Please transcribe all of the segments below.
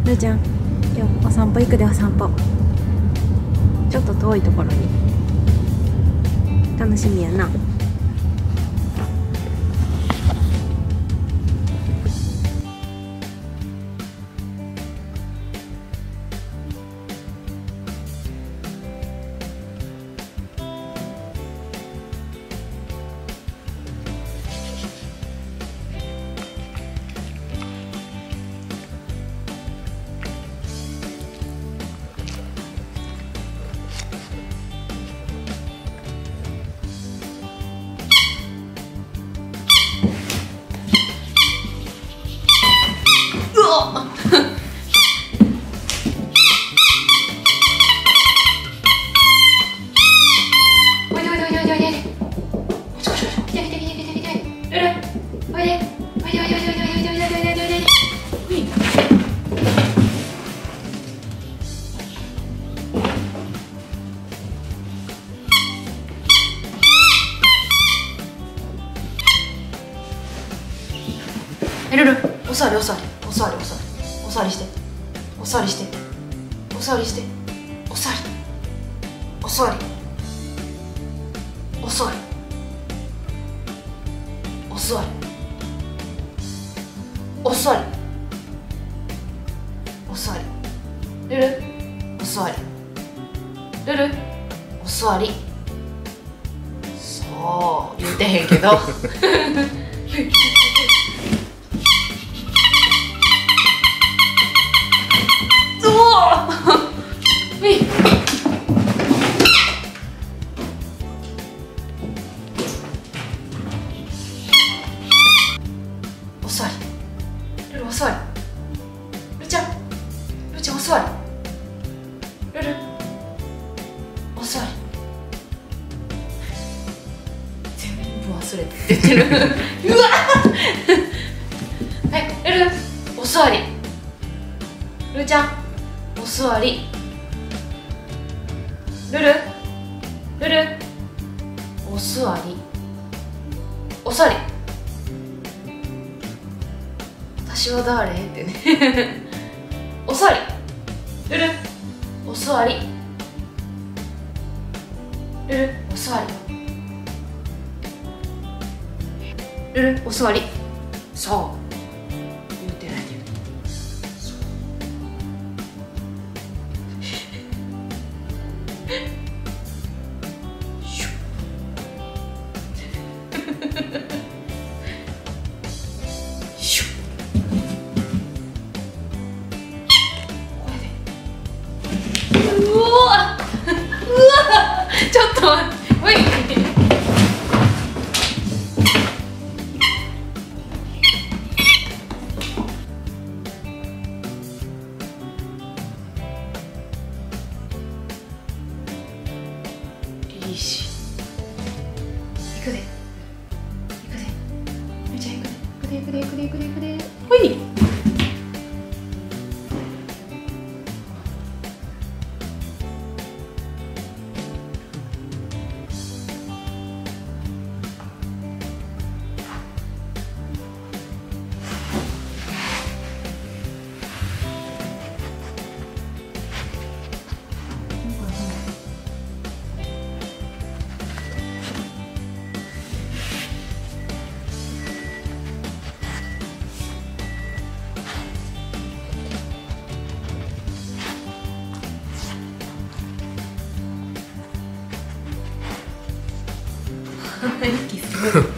るーちゃん、今日お散歩行くで。お散歩ちょっと遠いところに。楽しみやな。 ルル、おさわりおさわりおさわりおさわりおさわりしておさわりしておさわりしておさわりおさわりおさわりおさわりおさわりおさわりルルおさわりルルおさわり。そう言うてへんけどお座り、ルルお座り、ルちゃん、ルちゃんお座り、ルルお座り。全部忘れて言ってるうわはい、ルルお座り、ルちゃんお座り、ルルルルお座り、お座り。私は誰ってねお座り、ルルお座り、ルルお座り、ルルお座り。そう言うてないけどうわちょっと待って、おいいいし行くで行くで、みーちゃん行くで行くで行くで行くで行くで行くで、ほい。息すごい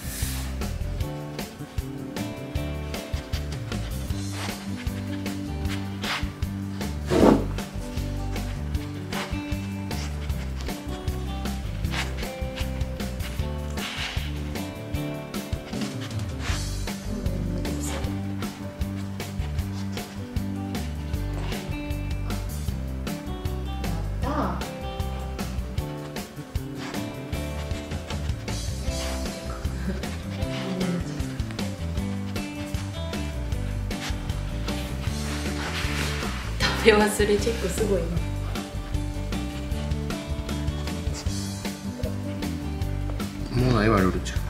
食べ忘れチェックすごいな。 もうないわルルちゃん。